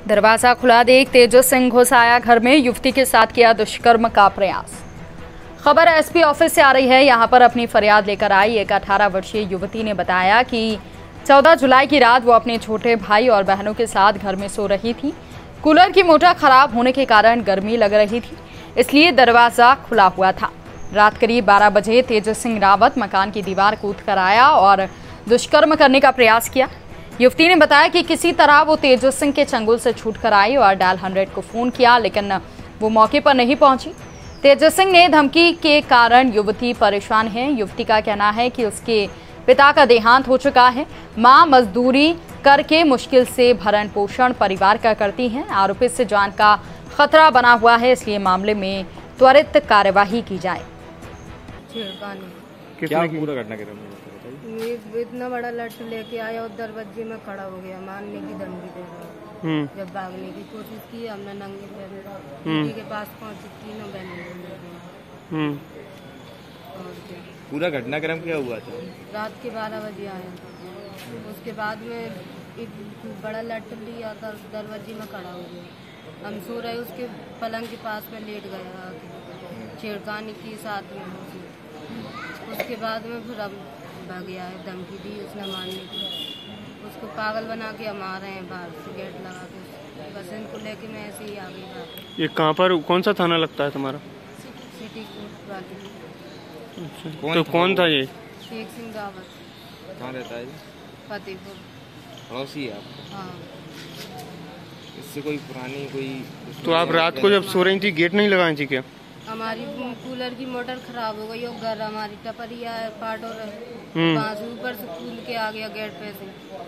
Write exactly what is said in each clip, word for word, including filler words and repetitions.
दरवाजा खुला देख तेजस सिंह घुस आया घर में, युवती के साथ किया दुष्कर्म का प्रयास। खबर एसपी ऑफिस से आ रही है। यहां पर अपनी फरियाद लेकर आई एक अठारह वर्षीय युवती ने बताया कि चौदह जुलाई की रात वो अपने छोटे भाई और बहनों के साथ घर में सो रही थी। कूलर की मोटर खराब होने के कारण गर्मी लग रही थी, इसलिए दरवाजा खुला हुआ था। रात करीब बारह बजे तेजस सिंह रावत मकान की दीवार कूद कर आया और दुष्कर्म करने का प्रयास किया। युवती ने बताया कि किसी तरह वो तेजस सिंह के चंगुल से छूटकर आई और डायल हंड्रेड को फोन किया, लेकिन वो मौके पर नहीं पहुंची। तेजस सिंह ने धमकी के कारण युवती परेशान है। युवती का कहना है कि उसके पिता का देहांत हो चुका है। मां मजदूरी करके मुश्किल से भरण पोषण परिवार का करती हैं। आरोपी से जान का खतरा बना हुआ है, इसलिए मामले में त्वरित कार्यवाही की जाए। क्या पूरा घटना के इतना बड़ा लट लेके आया और दरवाजे में खड़ा हो गया, मारने की धमकी दे रहा। जब भागने की कोशिश की हमने नंगे पैर के पास पहुंची, तीनों बहनों। पूरा घटनाक्रम क्या हुआ था? रात के बारह बजे आया था। उसके बाद में एक बड़ा लट लिया था, दरवाजे में खड़ा हो गया। हम सो रहे, उसके पलंग के पास में लेट गया, छेड़खानी की साथ में। उसके बाद में फिर अब भाग गया है, धमकी दी उसने मारने की। उसको पागल बना के हम आ रहे हैं बाहर से गेट लगा के। बस इनको लेके मैं ऐसे ही आ गई बाहर। ये कहाँ पर, कौन सा थाना लगता है तुम्हारा? सिटी कोर्ट वाली। अच्छा, कौन तो कौन था ये? शेख सिंह रावत। कहाँ रहता है? फतेहपुर। पड़ोसी है आपको? हाँ। इससे कोई पुरानी कोई? तो आप रात को जब सो रही थी गेट नहीं लगाई थी क्या? हमारी कूलर की मोटर खराब हो गई और घर हमारी टपरिया है, पार्ट और वहाँ से ऊपर से कूद के आ गया गेट पे से।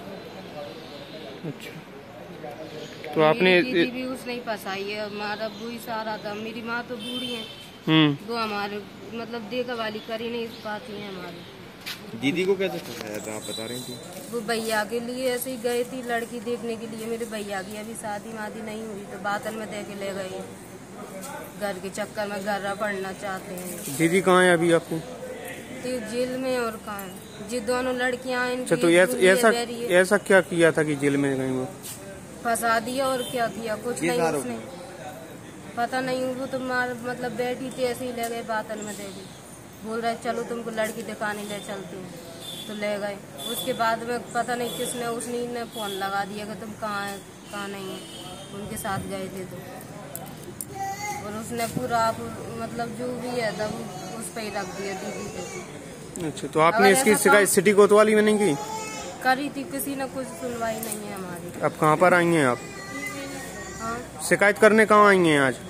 अच्छा, तो आपने दीदी भी उसने ही फंसाई है। हमारा अब्बू ही सहारा था, मेरी माँ तो बूढ़ी है, वो हमारे मतलब देखा वाली करी नहीं पाती है। हमारी दीदी को कैसे फंसाया था आप बता रही थी? वो भैया के लिए ऐसे ही गए थी लड़की देखने के लिए। मेरे भैया की अभी शादी वादी नहीं हुई तो बातन में दे के ले गए। घर के चक्कर में घर पढ़ना चाहते हैं। दीदी कहाँ है अभी आपको? तो जेल में और कहाँ है जी, दोनों लड़कियां। अच्छा, तो ऐसा ऐसा क्या किया था कि जेल में गई? वो फंसा दिया और क्या किया, कुछ नहीं उसने पता नहीं। वो तो मार मतलब बैठी थी ऐसे ही ले गए बातन में दे दी। बोल रहे चलो तुमको लड़की दिखाने ले चलती हूँ, तो ले गए। उसके बाद में पता नहीं किसने उसने ने फोन लगा दिया कि तुम कहाँ है कहाँ नहीं है। उनके साथ गए थे तो और उसने पूरा मतलब जो भी है तब उस पे ही रख दिया दीदी पे। अच्छा, तो आपने इसकी शिकायत सिटी कोतवाली में नहीं की? करी थी, किसी ने कुछ सुनवाई नहीं है हमारी। अब कहाँ पर आई हैं आप? हाँ, शिकायत करने कहाँ आई हैं आज?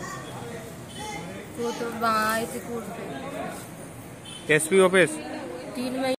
वो तो वहाँ आई थी कोर्ट पे, एसपी ऑफिस। तीन महीने